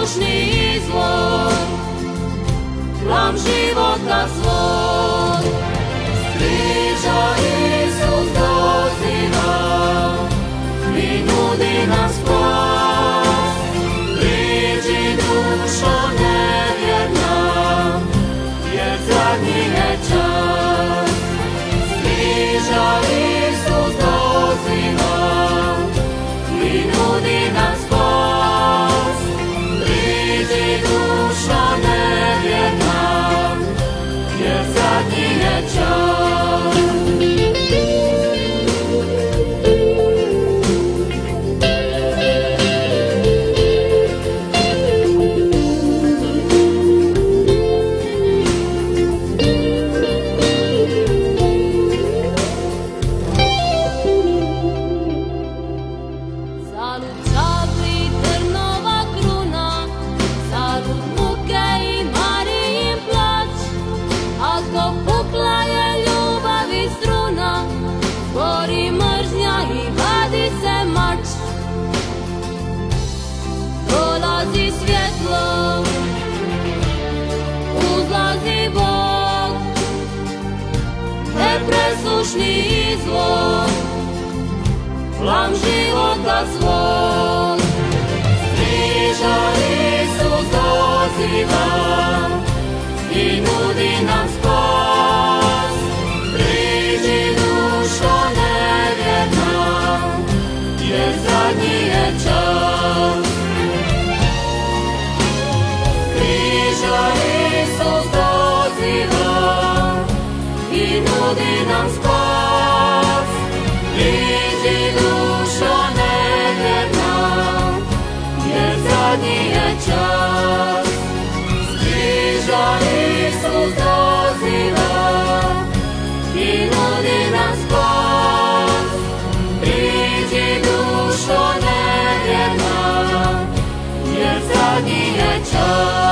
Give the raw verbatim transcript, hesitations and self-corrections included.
nepresušni izvor, plam života svog. S križa Isus doziva i nudi nam spas. Priđi dušo nevjerna, jer zadnji je čas. S križa Isus doziva i nudi nam spas. Priđi dušo nevjerna, jer zadnji je čas. Nepresušni izvor, plam života svog. S križa Isus doziva i nudi nam spas. Priđi dušo nevjerna, jer zadnji je čas. S križa Isus doziva i nudi nam spas. Priđi dušo nevjerna, jer zadnji je čas. S križa Isus doziva i nudi nam spas. Priđi dušo nevjerna, jer zadnji je čas.